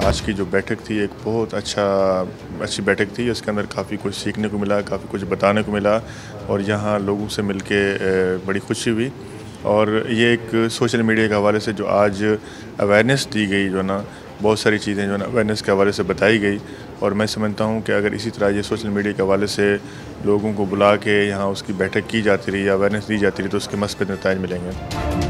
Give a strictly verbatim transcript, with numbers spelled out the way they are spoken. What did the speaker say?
आज की जो बैठक थी एक बहुत अच्छा अच्छी बैठक थी। उसके अंदर काफ़ी कुछ सीखने को मिला, काफ़ी कुछ बताने को मिला और यहाँ लोगों से मिलके बड़ी खुशी हुई। और ये एक सोशल मीडिया के हवाले से जो आज अवेयरनेस दी गई, जो ना बहुत सारी चीज़ें जो ना अवेयरनेस के हवाले से बताई गई। और मैं समझता हूँ कि अगर इसी तरह ये सोशल मीडिया के हवाले से लोगों को बुला के यहाँ उसकी बैठक की जाती रही या अवेयरनेस दी जाती रही तो उसके मस्बत नताइज मिलेंगे।